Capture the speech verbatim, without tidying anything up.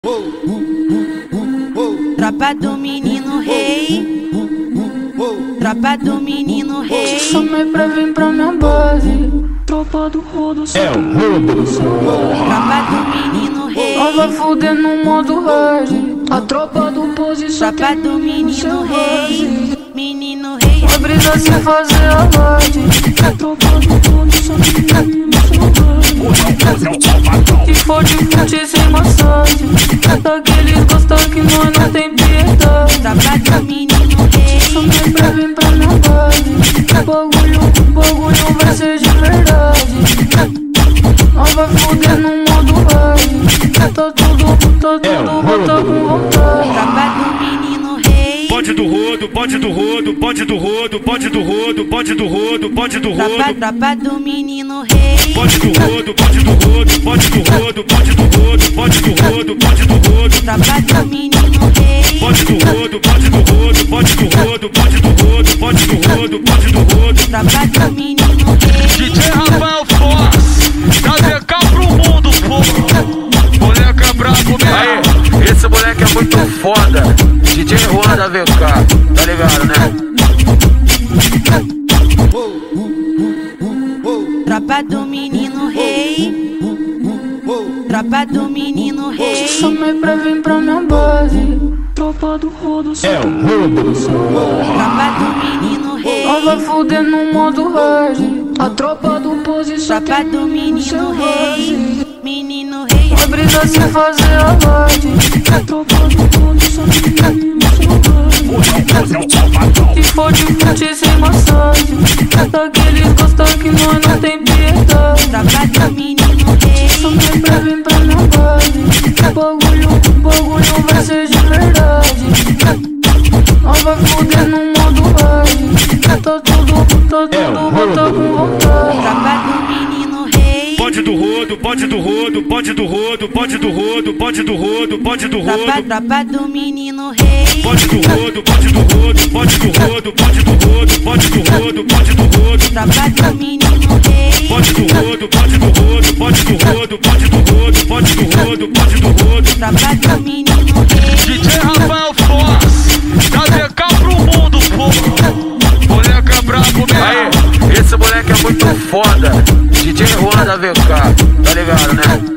Tropa do menino rei, tropa do menino rei. Chamei pra vir pra minha base, tropa do rodo. É o rodo, Tropa do menino rei, nós vai fuder no modo hard. A tropa do posição. tropa do menino rei, menino rei. Vai brisa sem fazer alarde. A tropa do posição. Se for de fute sem massagem, daqueles gostam que nós não tem piedade. Tropa do menino rei, Chamei pra vir pra minha base, bagulho, bagulho vai ser de verdade. Nós vai fuder no modo hard. Tá tudo, tá tudo, bota com vontade. tropa do menino rei. Pode do rodo, pode do rodo, pode do rodo, pode do rodo, pode do rodo, pode do Tropa, rodo. tropa do menino rei. Pode do rodo, pode do rodo, pode do rodo, pode do rodo, pode do rodo, pode do rodo. Tropa do menino rei. Pode do rodo, pode do rodo, pode do rodo, pode do rodo, pode do rodo, pode do rodo. Tropa do menino rei. D J Rafael Fox, da V K pro mundo, pô. Moleque é brabo mesmo. Aí, esse moleque é muito foda. D J Juan da V K, tá ligado, né? Tropa do menino rei, tropa do menino rei. Chamei pra vir pra minha base, tropa do rodo. é o rodo, Tropa do menino rei, Nós vai fuder no modo hard. A tropa do posição. tropa do menino rei, menino rei. Vai brisa sem fazer alarde. A tropa do posição. Se for de fute sem massagem, daqueles gostam que nós não tem piedade. Tropa do menino rei, Chamei pra vir pra minha base, bagulho, bagulho vai ser de verdade. Nós vai fuder no modo hard. Tá tudo, tá tudo, bota com vontade. tropa do menino rei. Pode do rodo, pode do rodo, pode do rodo, pode do rodo, pode do rodo, pode do Tropa, rodo. tropa do menino rei. Pode do rodo, pode do rodo, pode do rodo, pode do rodo, pode do rodo, pode do rodo. Tropa do menino rei. Pode do rodo, pode do rodo, pode do rodo, pode do rodo, pode do rodo, pode do rodo. Tropa do menino rei. D J Rafael Fox, da V K pro mundo, pô. Moleque é brabo mesmo. Aí, esse moleque é muito foda. D J Juan da V K, tá ligado, né?